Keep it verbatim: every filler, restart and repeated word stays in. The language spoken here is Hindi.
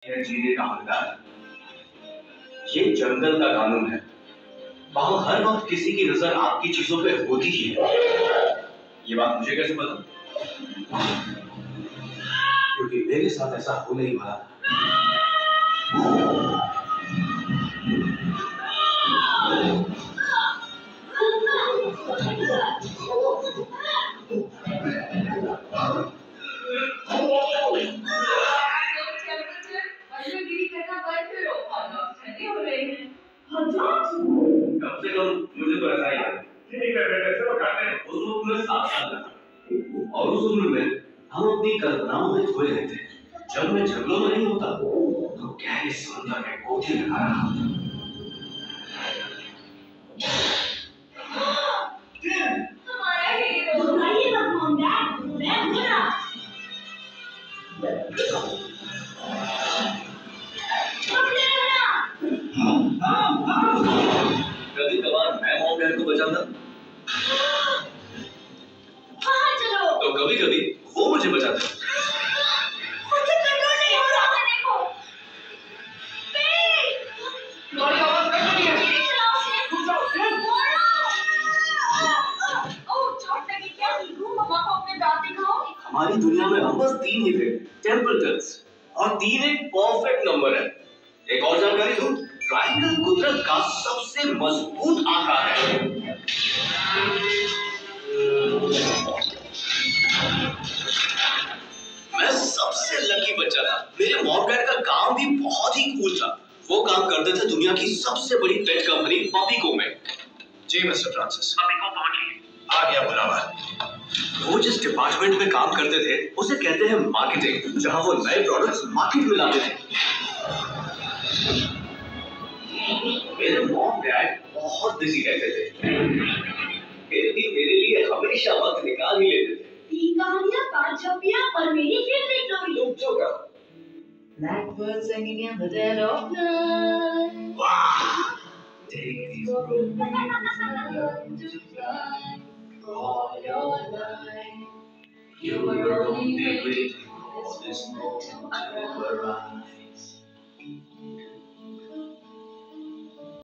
है जीने का हकदार। ये जंगल का कानून है। वहां हर वक्त किसी की नजर आपकी चीजों पे होती ही है। ये बात मुझे कैसे पता? क्योंकि मेरे साथ ऐसा होने ही वाला था। कम से कम मुझे तो ऐसा ही है। ठीक है बेटे, चलो खाते हैं। उस वक्त मैं सात साल का था और उस उम्र में हम अपनी कल्पनाओं में खोए रहते हैं। जब मैं जंगलों में नहीं होता तो गहरे समुद्र में कोठी लगा रहा होता। हमारा हीरो बताइए ना मॉम डैड, मैं हूं ना। कभी कभार मैं मॉम डैड को बचाता तो कभी कभी वो मुझे बचाते। मुझे कंट्रोल नहीं हो रहा है, देखो। तुम्हारी आवाज कट रही है। मेरी चलाओ से। रुक जाओ। ओह, चोट लगी क्या? नीकू, मम्मा को अपने दांत दिखाओ। हमारी दुनिया में हम बस तीन ही थे, टेम्पल्टन्स, और तीन एक परफेक्ट नंबर है। एक और जानकारी दूं, ट्रायंगल कुदरत का सबसे मजबूत आकार है। मैं सबसे लकी बच्चा था। मेरे मॉम डैड का काम भी बहुत ही कूल था। वो काम करते थे दुनिया की सबसे बड़ी पेट कंपनी पपीको में। जी मिस्टर फ्रांसिस, पपीको पहुंची। आ गया बुलावा। वो जिस डिपार्टमेंट में काम करते थे उसे कहते हैं मार्केटिंग, जहां वो नए प्रोडक्ट्स मार्केट में लाते थे। मेरे मॉम डैड बहुत बिजी रहते थे, फिर भी मेरे लिए हमेशा वक्त निकाल ही लेते थे। तीन कहानियां, पांच छपियां और मेरी फेवरेट स्टोरी। तुम जो कहो। Blackbird singing in the dead of night. Wow! Take these broken wings and learn to fly. All your life, you were only waiting for this moment to arise.